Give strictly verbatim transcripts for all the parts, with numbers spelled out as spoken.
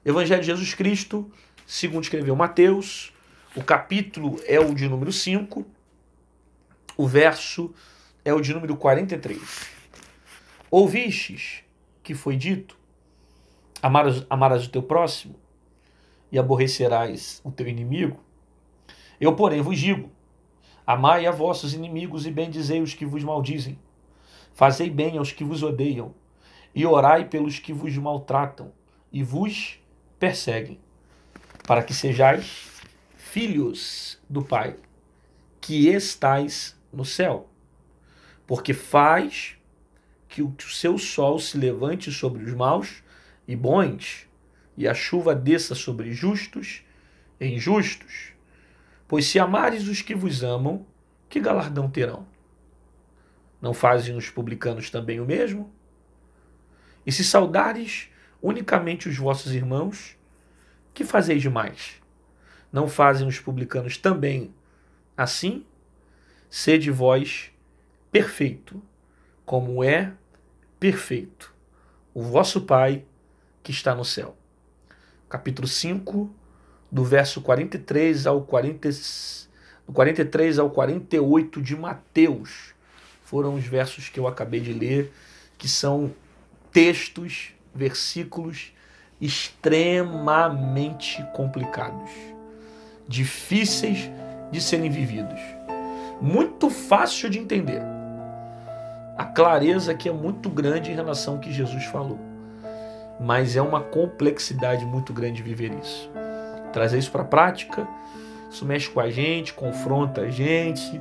Evangelho de Jesus Cristo, segundo escreveu Mateus, o capítulo é o de número cinco, o verso é o de número quarenta e três. Ouvistes que foi dito, amarás, amarás o teu próximo e aborrecerás o teu inimigo? Eu, porém, vos digo, amai a vossos inimigos e bendizei os que vos maldizem. Fazei bem aos que vos odeiam e orai pelos que vos maltratam e vos perseguem, para que sejais filhos do Pai, que estais no céu, porque faz que o seu sol se levante sobre os maus e bons, e a chuva desça sobre justos e injustos. Pois se amares os que vos amam, que galardão terão? Não fazem os publicanos também o mesmo? E se saudares unicamente os vossos irmãos, que fazeis demais? Não fazem os publicanos também assim? Sede vós perfeito, como é perfeito o vosso Pai que está no céu. Capítulo cinco, do verso quarenta e três ao quarenta, do quarenta e três ao quarenta e oito de Mateus. Foram os versos que eu acabei de ler, que são textos, versículos extremamente complicados, difíceis de serem vividos, muito fácil de entender. A clareza aqui é muito grande em relação ao que Jesus falou, mas é uma complexidade muito grande viver isso. Trazer isso para a prática, isso mexe com a gente, confronta a gente,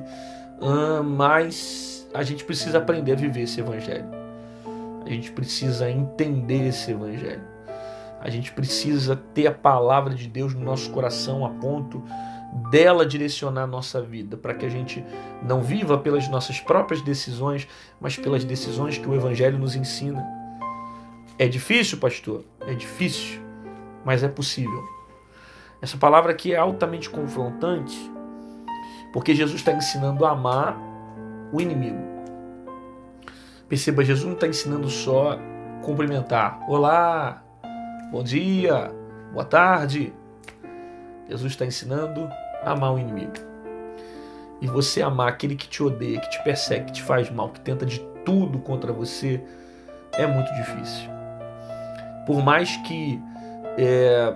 mas a gente precisa aprender a viver esse evangelho. A gente precisa entender esse evangelho. A gente precisa ter a palavra de Deus no nosso coração a ponto dela direcionar a nossa vida, para que a gente não viva pelas nossas próprias decisões, mas pelas decisões que o evangelho nos ensina. É difícil, pastor? É difícil, mas é possível. Essa palavra aqui é altamente confrontante, porque Jesus está ensinando a amar o inimigo. Perceba, Jesus não está ensinando só cumprimentar. Olá, bom dia, boa tarde. Jesus está ensinando a amar o inimigo. E você amar aquele que te odeia, que te persegue, que te faz mal, que tenta de tudo contra você, é muito difícil. Por mais que é,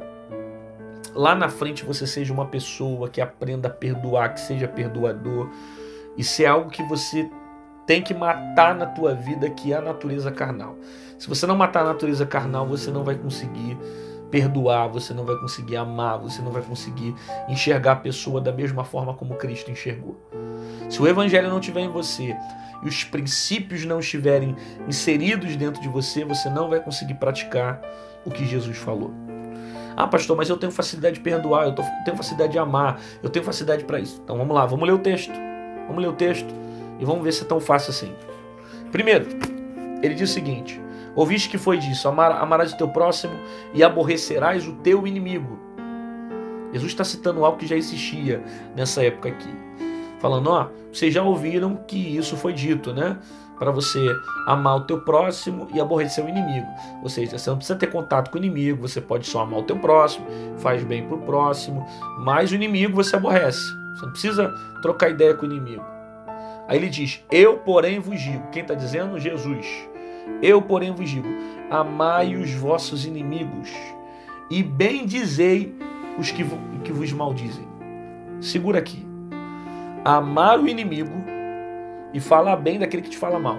lá na frente você seja uma pessoa que aprenda a perdoar, que seja perdoador, isso é algo que você tem que matar na tua vida, que é a natureza carnal. Se você não matar a natureza carnal, você não vai conseguir perdoar, você não vai conseguir amar, você não vai conseguir enxergar a pessoa da mesma forma como Cristo enxergou. Se o evangelho não estiver em você e os princípios não estiverem inseridos dentro de você, você não vai conseguir praticar o que Jesus falou. Ah, pastor, mas eu tenho facilidade de perdoar, eu tenho facilidade de amar, eu tenho facilidade para isso. Então vamos lá, vamos ler o texto. Vamos ler o texto e vamos ver se é tão fácil assim. Primeiro, ele diz o seguinte: ouviste que foi disso, amarás o teu próximo e aborrecerás o teu inimigo. Jesus está citando algo que já existia nessa época aqui. Falando, ó, vocês já ouviram que isso foi dito, né? Para você amar o teu próximo e aborrecer o inimigo. Ou seja, você não precisa ter contato com o inimigo, você pode só amar o teu próximo, faz bem pro próximo, mas o inimigo você aborrece. Você não precisa trocar ideia com o inimigo. Aí ele diz, eu porém vos digo. Quem está dizendo? Jesus. Eu porém vos digo, amai os vossos inimigos e bendizei os que, que vos maldizem. Segura aqui. Amar o inimigo e falar bem daquele que te fala mal.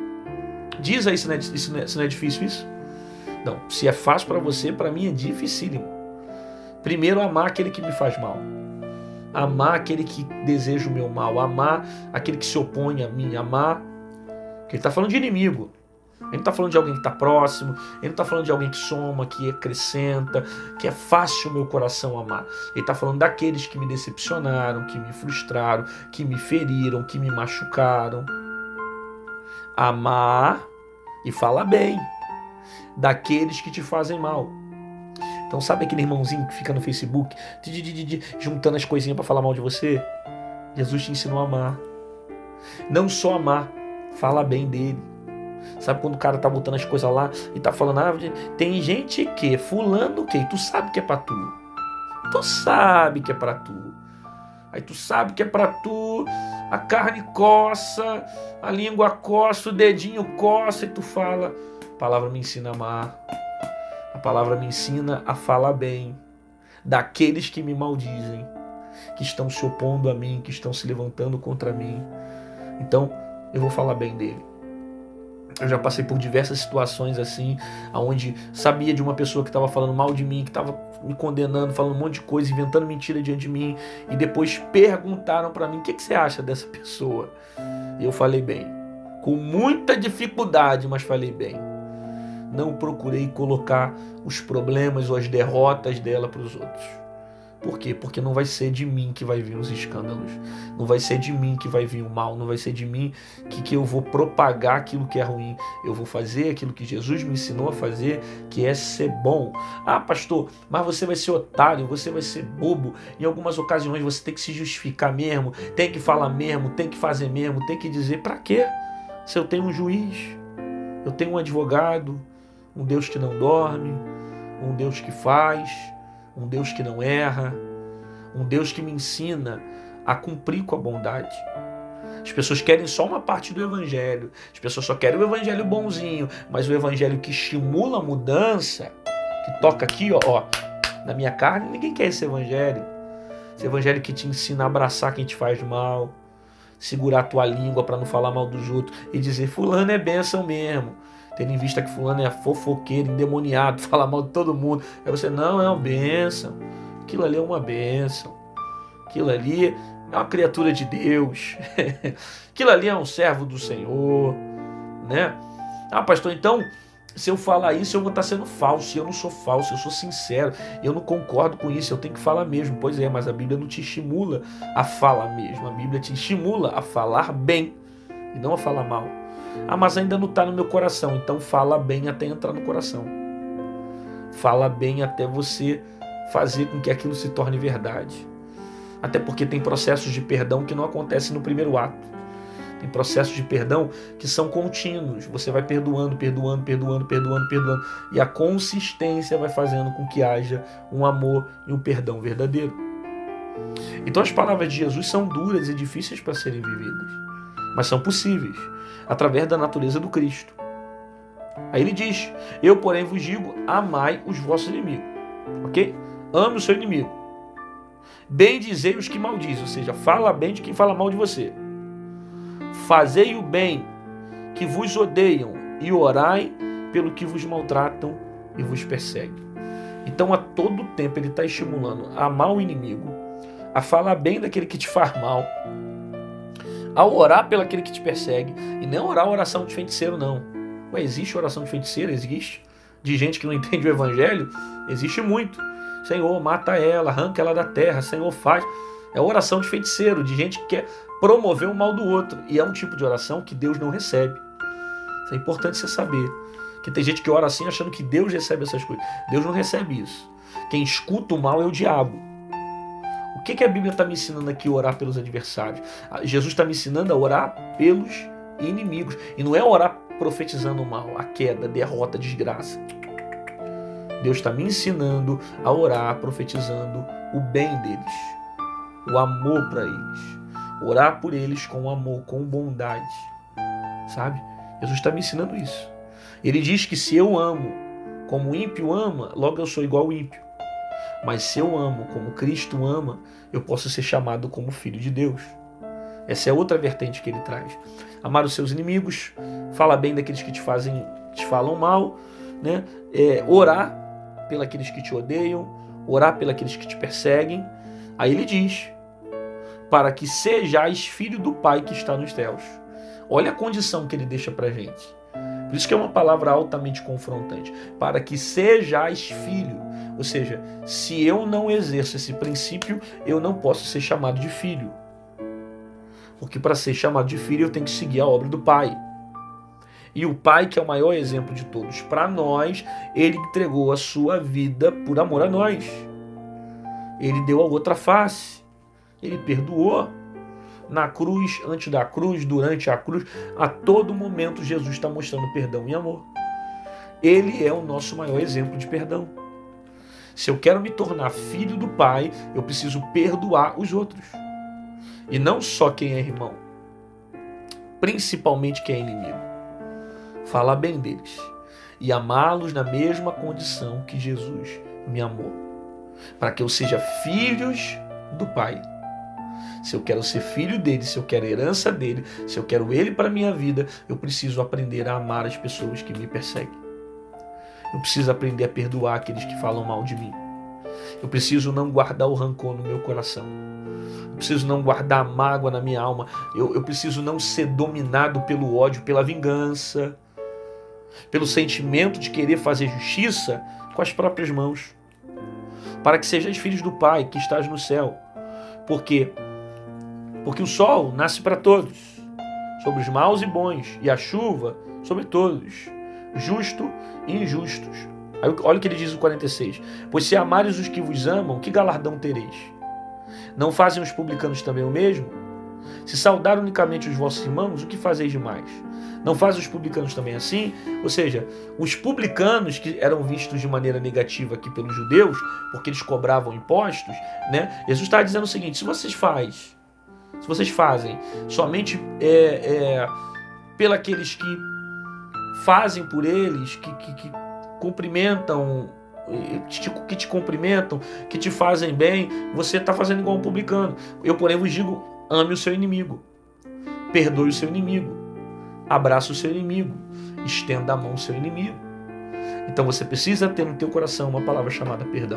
Diz aí se não é, se não é, se não é difícil isso. Não, se é fácil para você, para mim é dificílimo. Primeiro, amar aquele que me faz mal. Amar aquele que deseja o meu mal. Amar aquele que se opõe a mim. Amar. Porque ele está falando de inimigo. Ele não está falando de alguém que está próximo. Ele não está falando de alguém que soma, que acrescenta, que é fácil o meu coração amar. Ele está falando daqueles que me decepcionaram, que me frustraram, que me feriram, que me machucaram. Amar e falar bem daqueles que te fazem mal. Então sabe aquele irmãozinho que fica no Facebook de, de, de, de, juntando as coisinhas para falar mal de você? Jesus te ensinou a amar. Não só amar, fala bem dele. Sabe quando o cara tá botando as coisas lá e tá falando, ah, tem gente que, fulano que, e tu sabe que é pra tu. Tu sabe que é pra tu. Aí tu sabe que é pra tu, a carne coça, a língua coça, o dedinho coça, e tu fala, a palavra me ensina a amar. A palavra me ensina a falar bem daqueles que me maldizem, que estão se opondo a mim, que estão se levantando contra mim. Então, eu vou falar bem dele. Eu já passei por diversas situações assim, onde sabia de uma pessoa que estava falando mal de mim, que estava me condenando, falando um monte de coisa, inventando mentira diante de mim, e depois perguntaram para mim, o que, que você acha dessa pessoa? E eu falei bem, com muita dificuldade, mas falei bem. Não procurei colocar os problemas ou as derrotas dela para os outros. Por quê? Porque não vai ser de mim que vai vir os escândalos. Não vai ser de mim que vai vir o mal. Não vai ser de mim que, que eu vou propagar aquilo que é ruim. Eu vou fazer aquilo que Jesus me ensinou a fazer, que é ser bom. Ah, pastor, mas você vai ser otário, você vai ser bobo. Em algumas ocasiões você tem que se justificar mesmo, tem que falar mesmo, tem que fazer mesmo, tem que dizer. Pra quê? Se eu tenho um juiz, eu tenho um advogado, um Deus que não dorme, um Deus que faz, um Deus que não erra, um Deus que me ensina a cumprir com a bondade. As pessoas querem só uma parte do evangelho, as pessoas só querem o evangelho bonzinho, mas o evangelho que estimula a mudança, que toca aqui, ó, ó, na minha carne, ninguém quer esse evangelho. Esse evangelho que te ensina a abraçar quem te faz mal, segurar a tua língua para não falar mal dos outros e dizer, fulano é bênção mesmo. Tendo em vista que fulano é fofoqueiro, endemoniado, fala mal de todo mundo. Aí você, não, é uma bênção. Aquilo ali é uma bênção. Aquilo ali é uma criatura de Deus. Aquilo ali é um servo do Senhor. Né? Ah, pastor, então, se eu falar isso, eu vou estar sendo falso. E eu não sou falso, eu sou sincero. Eu não concordo com isso, eu tenho que falar mesmo. Pois é, mas a Bíblia não te estimula a falar mesmo. A Bíblia te estimula a falar bem e não a falar mal. Ah, mas ainda não está no meu coração. Então fala bem até entrar no coração. Fala bem até você fazer com que aquilo se torne verdade. Até porque tem processos de perdão que não acontecem no primeiro ato. Tem processos de perdão que são contínuos. Você vai perdoando, perdoando, perdoando, perdoando, perdoando. E a consistência vai fazendo com que haja um amor e um perdão verdadeiro. Então as palavras de Jesus são duras e difíceis para serem vividas. Mas são possíveis, através da natureza do Cristo. Aí ele diz, eu porém vos digo, amai os vossos inimigos. Ok? Ame o seu inimigo. Bendizei os que maldizem, ou seja, fala bem de quem fala mal de você. Fazei o bem que vos odeiam e orai pelo que vos maltratam e vos perseguem. Então a todo tempo ele está estimulando a amar o inimigo, a falar bem daquele que te faz mal, a orar pelo aquele que te persegue. E não orar oração de feiticeiro, não. Ué, existe oração de feiticeiro? Existe. De gente que não entende o evangelho? Existe muito. Senhor, mata ela, arranca ela da terra. Senhor, faz. É oração de feiticeiro, de gente que quer promover o mal do outro. E é um tipo de oração que Deus não recebe. Isso é importante você saber. Que tem gente que ora assim achando que Deus recebe essas coisas. Deus não recebe isso. Quem escuta o mal é o diabo. O que, que a Bíblia está me ensinando aqui a orar pelos adversários? Jesus está me ensinando a orar pelos inimigos. E não é orar profetizando o mal, a queda, a derrota, a desgraça. Deus está me ensinando a orar profetizando o bem deles, o amor para eles. Orar por eles com amor, com bondade. Sabe? Jesus está me ensinando isso. Ele diz que se eu amo como o ímpio ama, logo eu sou igual ao ímpio. Mas se eu amo como Cristo ama, eu posso ser chamado como filho de Deus. Essa é outra vertente que ele traz. Amar os seus inimigos, falar bem daqueles que te fazem, te falam mal, né? É, orar pelos que te odeiam, orar pelos que te perseguem. Aí ele diz, para que sejais filho do Pai que está nos céus. Olha a condição que ele deixa para a gente. Por isso que é uma palavra altamente confrontante. Para que sejais filho. Ou seja, se eu não exerço esse princípio, eu não posso ser chamado de filho. Porque para ser chamado de filho, eu tenho que seguir a obra do Pai. E o Pai, que é o maior exemplo de todos para nós, ele entregou a sua vida por amor a nós. Ele deu a outra face. Ele perdoou. na cruz, antes da cruz, durante a cruz. A todo momento Jesus está mostrando perdão e amor. Ele é o nosso maior exemplo de perdão. Se eu quero me tornar filho do Pai, eu preciso perdoar os outros. E não só quem é irmão, principalmente quem é inimigo. Falar bem deles e amá-los na mesma condição que Jesus me amou, para que eu seja filhos do Pai. Se eu quero ser filho dele, se eu quero a herança dele, se eu quero ele para a minha vida, eu preciso aprender a amar as pessoas que me perseguem. Eu preciso aprender a perdoar aqueles que falam mal de mim. Eu preciso não guardar o rancor no meu coração. Eu preciso não guardar a mágoa na minha alma. Eu, eu preciso não ser dominado pelo ódio, pela vingança, pelo sentimento de querer fazer justiça com as próprias mãos. Para que sejais filhos do Pai que estás no céu. Por quê? Porque o sol nasce para todos, sobre os maus e bons, e a chuva sobre todos, justo e injustos. Aí, olha o que ele diz no quarenta e seis. Pois se amares os que vos amam, que galardão tereis? Não fazem os publicanos também o mesmo? Se saudar unicamente os vossos irmãos, o que fazeis demais? Não fazem os publicanos também assim? Ou seja, os publicanos, que eram vistos de maneira negativa aqui pelos judeus, porque eles cobravam impostos, né? Jesus está dizendo o seguinte: se vocês fazem, se vocês fazem somente é, é, pelos aqueles que fazem por eles, que, que, que cumprimentam, que te, que te cumprimentam, que te fazem bem, você está fazendo igual um publicano. Eu, porém, vos digo, ame o seu inimigo, perdoe o seu inimigo, abraça o seu inimigo, estenda a mão ao seu inimigo. Então você precisa ter no teu coração uma palavra chamada perdão.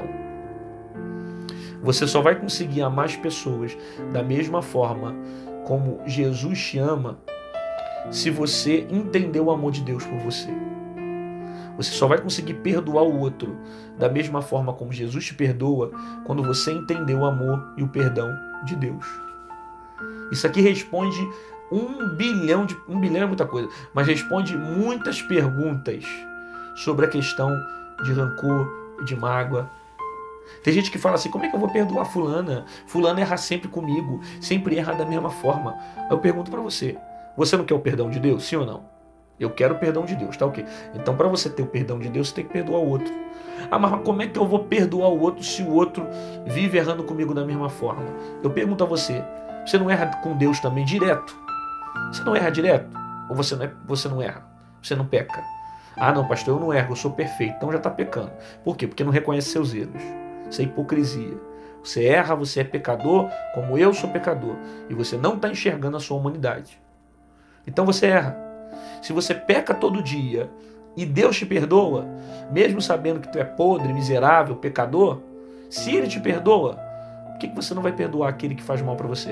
Você só vai conseguir amar as pessoas da mesma forma como Jesus te ama se você entender o amor de Deus por você. Você só vai conseguir perdoar o outro da mesma forma como Jesus te perdoa quando você entender o amor e o perdão de Deus. Isso aqui responde um bilhão de... Um bilhão é muita coisa, mas responde muitas perguntas sobre a questão de rancor e de mágoa. Tem gente que fala assim: como é que eu vou perdoar fulana? Fulana erra sempre comigo, sempre erra da mesma forma. Eu pergunto para você, você não quer o perdão de Deus, sim ou não? Eu quero o perdão de Deus, tá ok? Então, para você ter o perdão de Deus, você tem que perdoar o outro. Ah, mas como é que eu vou perdoar o outro se o outro vive errando comigo da mesma forma? Eu pergunto a você, você não erra com Deus também direto? Você não erra direto? Ou você não, é, você não erra? Você não peca? Ah, não, pastor, eu não erro, eu sou perfeito. Então já está pecando. Por quê? Porque não reconhece seus erros. Isso é hipocrisia. Você erra, você é pecador, como eu sou pecador. E você não está enxergando a sua humanidade. Então você erra. Se você peca todo dia e Deus te perdoa, mesmo sabendo que tu é podre, miserável, pecador, se Ele te perdoa, por que você não vai perdoar aquele que faz mal para você?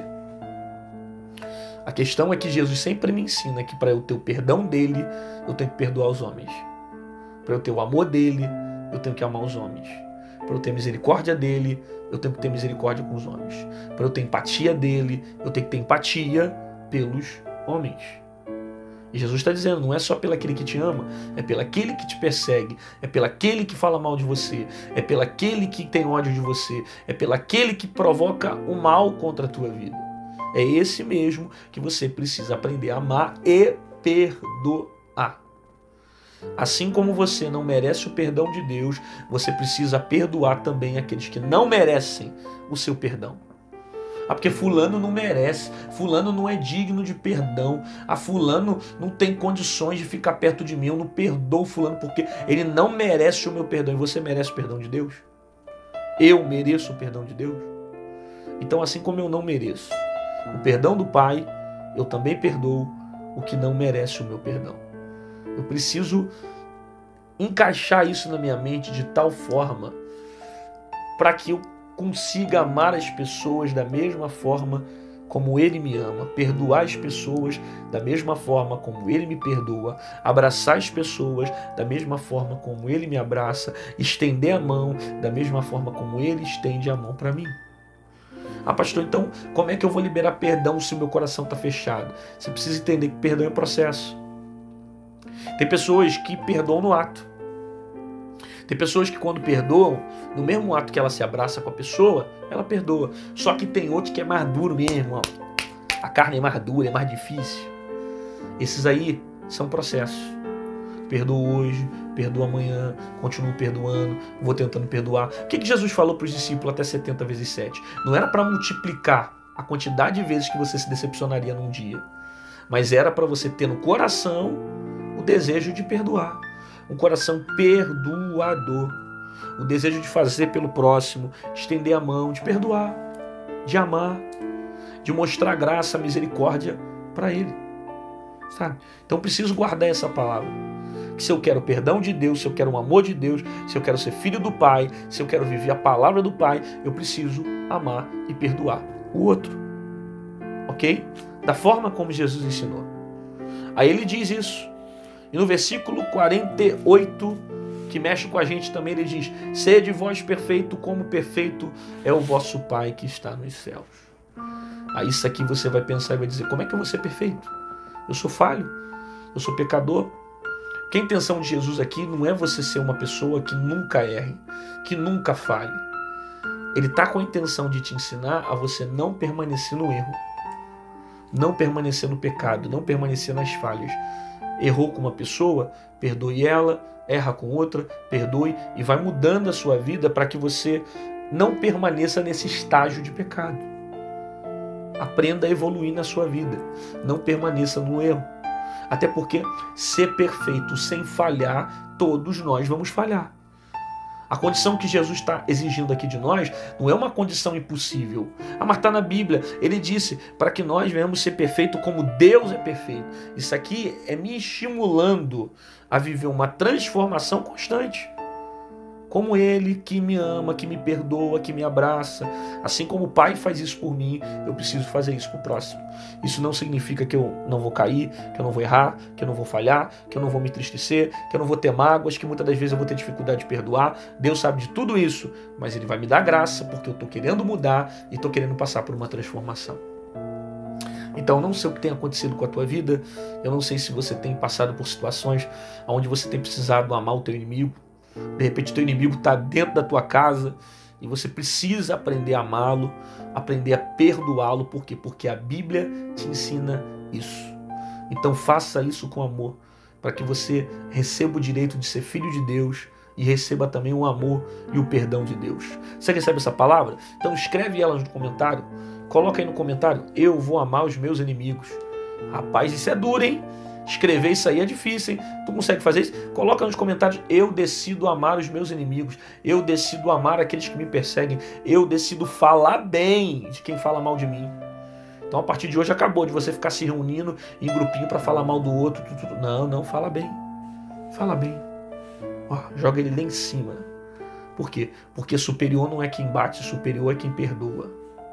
A questão é que Jesus sempre me ensina que para eu ter o perdão dele, eu tenho que perdoar os homens. Para eu ter o amor dele, eu tenho que amar os homens. Para eu ter misericórdia dele, eu tenho que ter misericórdia com os homens. Para eu ter empatia dele, eu tenho que ter empatia pelos homens. E Jesus está dizendo, não é só pelo aquele que te ama, é pelo aquele que te persegue, é pelo aquele que fala mal de você, é pelo aquele que tem ódio de você, é pelo aquele que provoca o mal contra a tua vida. É esse mesmo que você precisa aprender a amar e perdoar. Assim como você não merece o perdão de Deus, você precisa perdoar também aqueles que não merecem o seu perdão. Ah, porque fulano não merece, fulano não é digno de perdão, ah, fulano não tem condições de ficar perto de mim, eu não perdoo fulano porque ele não merece o meu perdão. E você merece o perdão de Deus? Eu mereço o perdão de Deus? Então, assim como eu não mereço o perdão do Pai, eu também perdoo o que não merece o meu perdão. Eu preciso encaixar isso na minha mente de tal forma para que eu consiga amar as pessoas da mesma forma como Ele me ama, perdoar as pessoas da mesma forma como Ele me perdoa, abraçar as pessoas da mesma forma como Ele me abraça, estender a mão da mesma forma como Ele estende a mão para mim. Ah, pastor, então como é que eu vou liberar perdão se o meu coração está fechado? Você precisa entender que perdão é processo. Tem pessoas que perdoam no ato. Tem pessoas que quando perdoam, no mesmo ato que ela se abraça com a pessoa, ela perdoa. Só que tem outro que é mais duro mesmo, ó. a carne é mais dura, é mais difícil. Esses aí são processos. Perdoo hoje, perdoo amanhã, continuo perdoando, vou tentando perdoar. O que que Jesus falou para os discípulos até setenta vezes sete? Não era para multiplicar a quantidade de vezes que você se decepcionaria num dia, mas era para você ter no coração o desejo de perdoar, um coração perdoador, o desejo de fazer pelo próximo, de estender a mão, de perdoar, de amar, de mostrar graça, misericórdia para ele, sabe? Então preciso guardar essa palavra. Que se eu quero o perdão de Deus, se eu quero o amor de Deus, se eu quero ser filho do Pai, se eu quero viver a palavra do Pai, eu preciso amar e perdoar o outro. Ok? Da forma como Jesus ensinou. Aí ele diz isso. E no versículo quarenta e oito, que mexe com a gente também, ele diz: sede vós perfeito, como perfeito é o vosso Pai que está nos céus. Aí isso aqui você vai pensar e vai dizer: como é que eu vou ser perfeito? Eu sou falho, eu sou pecador. Que a intenção de Jesus aqui não é você ser uma pessoa que nunca erre, que nunca falhe. Ele está com a intenção de te ensinar a você não permanecer no erro, não permanecer no pecado, não permanecer nas falhas. Errou com uma pessoa, perdoe ela, erra com outra, perdoe, e vai mudando a sua vida para que você não permaneça nesse estágio de pecado. Aprenda a evoluir na sua vida, não permaneça no erro. Até porque ser perfeito sem falhar, todos nós vamos falhar. A condição que Jesus está exigindo aqui de nós não é uma condição impossível. Ah, mas está na Bíblia. Ele disse para que nós venhamos ser perfeitos como Deus é perfeito. Isso aqui é me estimulando a viver uma transformação constante. Como Ele que me ama, que me perdoa, que me abraça. Assim como o Pai faz isso por mim, eu preciso fazer isso para o próximo. Isso não significa que eu não vou cair, que eu não vou errar, que eu não vou falhar, que eu não vou me entristecer, que eu não vou ter mágoas, que muitas das vezes eu vou ter dificuldade de perdoar. Deus sabe de tudo isso, mas Ele vai me dar graça porque eu estou querendo mudar e estou querendo passar por uma transformação. Então, não sei o que tem acontecido com a tua vida, eu não sei se você tem passado por situações onde você tem precisado amar o teu inimigo. De repente teu inimigo está dentro da tua casa e você precisa aprender a amá-lo, aprender a perdoá-lo. Por quê? Porque a Bíblia te ensina isso. Então faça isso com amor, para que você receba o direito de ser filho de Deus e receba também o amor e o perdão de Deus. Você recebe essa palavra? Então escreve ela no comentário, coloca aí no comentário: eu vou amar os meus inimigos. Rapaz, isso é duro, hein? Escrever isso aí é difícil, hein? Tu consegue fazer isso? Coloca nos comentários: eu decido amar os meus inimigos, eu decido amar aqueles que me perseguem, eu decido falar bem de quem fala mal de mim. Então a partir de hoje acabou de você ficar se reunindo em grupinho para falar mal do outro. Não, não, fala bem. Fala bem. Ó, joga ele lá em cima. Por quê? Porque superior não é quem bate, superior é quem perdoa.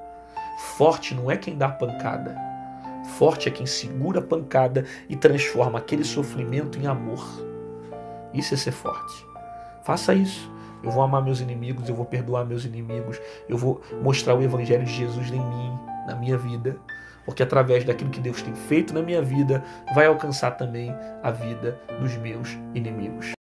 Forte não é quem dá pancada. Forte é quem segura a pancada e transforma aquele sofrimento em amor. Isso é ser forte. Faça isso. Eu vou amar meus inimigos, eu vou perdoar meus inimigos, eu vou mostrar o Evangelho de Jesus em mim, na minha vida. Porque através daquilo que Deus tem feito na minha vida, vai alcançar também a vida dos meus inimigos.